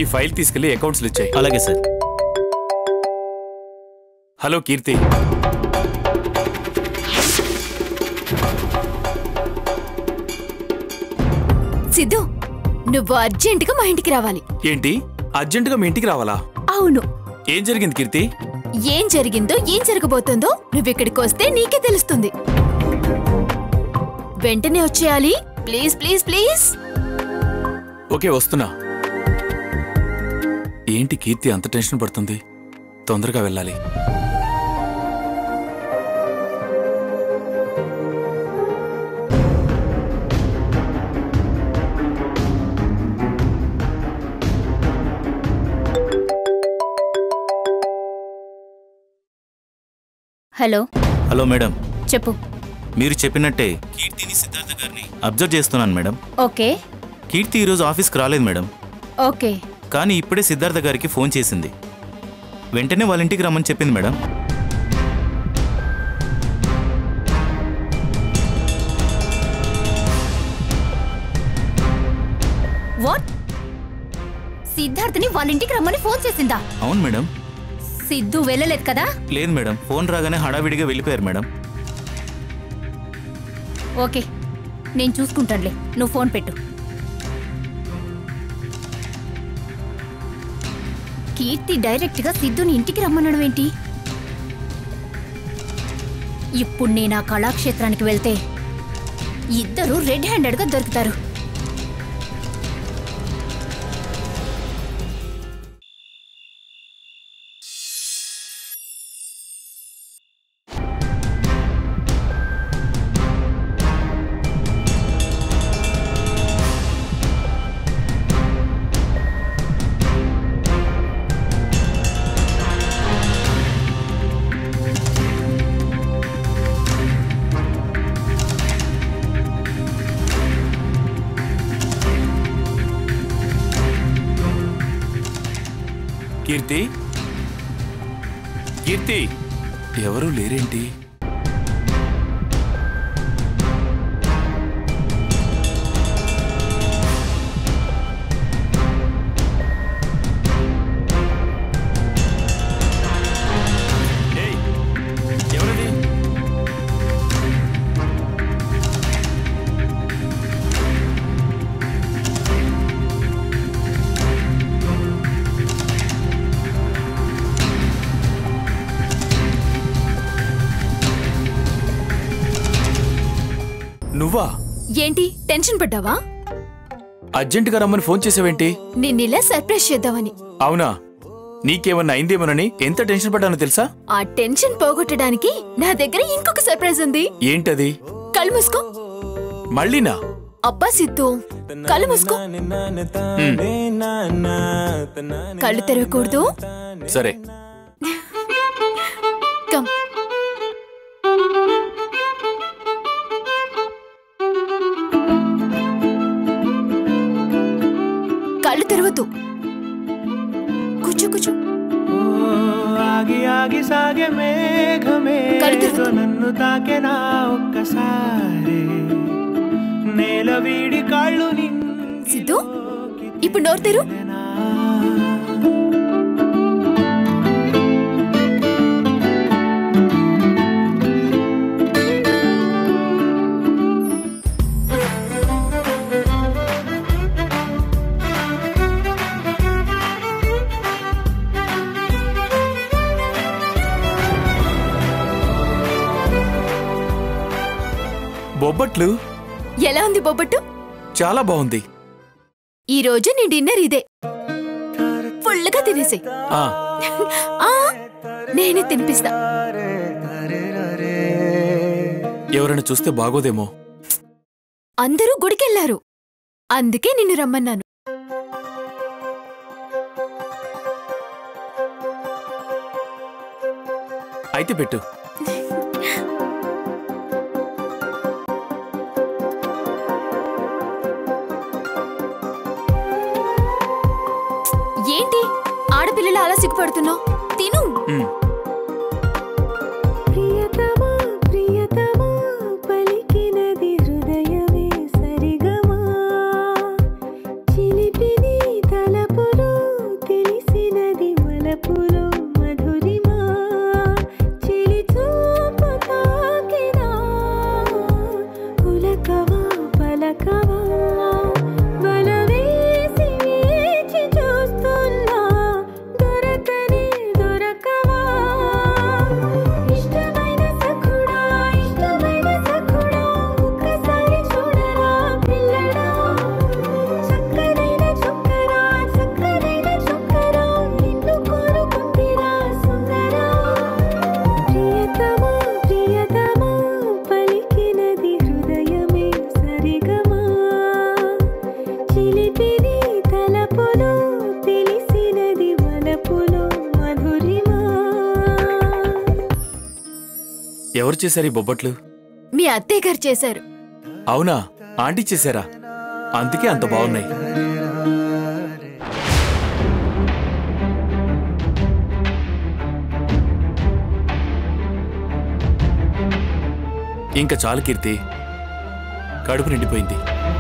File తీసుకెళ్లి accounts లో ఇచ్చాయి. అలాగే సార్. హలో కీర్తి. సిద్ధు, నువ్వు అర్జెంటుగా మా ఇంటికి రావాలి. ఏంటి అర్జెంటుగా మీ ఇంటికి రావాలా? అవును. ఏం జరిగింది కీర్తి? ఏం జరిగిందో ఏం జరగబోతుందో నువ్విక్కడికి వస్తే నీకే తెలుస్తుంది. వెంటనే వచ్చేయాలి. Please please please. ఓకే వస్తున్నా. ఏంటి కీర్తి అంత టెన్షన్ పడుతుంది? తొందరగా వెళ్ళాలి. హలో. Hello madam. చెప్పు. మీరు చెప్పినట్టే కీర్తిని సిద్ధార్థ గారిని అబ్జర్వ్ చేస్తున్నాను మేడం. ఓకే. కీర్తి ఈరోజు ఆఫీస్కి రాలేదు మేడం. ఓకే. కానీ ఇప్పుడే సిద్ధార్థ గారికి ఫోన్ చేసింది. వెంటనే వాళ్ళ ఇంటికి రమ్మని చెప్పింది మేడం. వాట్? సిద్ధార్థని వాళ్ళ ఇంటికి రమ్మని ఫోన్ చేసిందా? అవును మేడం. సిద్ధు వెళ్ళలేదు కదా? లేదు మేడం, ఫోన్ రాగానే హడావిడిగా వెళ్ళిపోయారు మేడం. ఓకే, నేను చూసుకుంటానులే, నువ్వు ఫోన్ పెట్టు. కీర్తి డైరెక్ట్ గా సిద్ధుని ఇంటికి రమ్మనడం ఏంటి? ఇప్పుడు నేను ఆ కళాక్షేత్రానికి వెళ్తే ఇద్దరు రెడ్ హ్యాండెడ్ గా దొరుకుతారు. కీర్తి, కీర్తి, ఎవరూ లేరేంటి? ఎవరది? నువ్వా? ఏంటి టెన్షన్ పడ్డావా? అర్జెంటుగా రమ్మని ఫోన్ చేసావేంటి? నిన్నిలా సర్ప్రైజ్ చేద్దామని. అవునా? నీకేమన్నా అయిందేమోనని ఎంత టెన్షన్ పడ్డానో తెలుసా? ఆ టెన్షన్ పోగొట్టడానికి నా దగ్గర ఇంకొక సర్ప్రైజ్ ఉంది. ఏంటది? కళ్ళు మూసుకో. మళ్ళీనా? అబ్బా సిద్ధు, కళ్ళు మూసుకో. కళ్ళు తెరవకూడదు. సరే. కమ్. కళ్ళు తెరవద్దు. కూర్చో కూర్చో. కళ్ళు తెరవద్దు. నన్ను తాకెనా ఒక్కసారి నేల వీడి కాళ్ళు. సిద్ధు, ఇప్పుడు నోరు తెరు. బొబ్బట్లు. ఎలా ఉంది బొబ్బట్టు? చాలా బాగుంది. ఈ రోజు నీ డిన్నర్ ఇదే. ఫుల్గా తినేసే. నేనే తినిపిస్తా. ఎవరైనా చూస్తే బాగోదేమో. అందరూ గుడికెళ్లారు, అందుకే నిన్ను రమ్మన్నాను. అయితే పెట్టు. ఏంటి ఆడపిల్లలు అలా సిగ్గుపడుతున్నావు? తిను. ఎవరు చేశారు ఈ బొబ్బట్లు? మీ అత్తయ్య గారు చేశారు. అవునా? ఆంటీ చేశారా? అందుకే అంత బాగున్నాయి. ఇంకా చాలు కీర్తి, కడుపు నిండిపోయింది.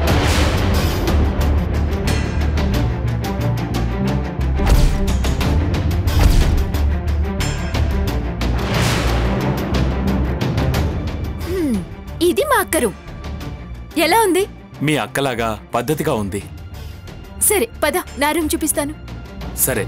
ఇది మా అక్క రూమ్. ఎలా ఉంది? మీ అక్కలాగా పద్ధతిగా ఉంది. సరే పద, నా రూమ్ చూపిస్తాను. సరే.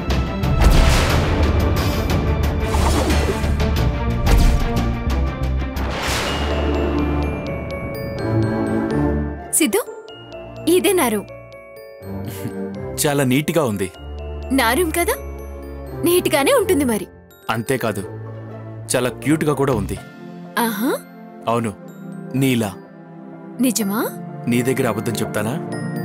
సిద్ధు, ఇదే నా రూమ్. చాలా నీట్గా ఉంది. నా రూమ్ కదా, నీట్గానే ఉంటుంది మరి. అంతేకాదు, చాలా క్యూట్గా కూడా ఉంది. ఆహా, అవును, నీలా. నిజమా? నీ దగ్గర అబద్ధం చెప్తానా?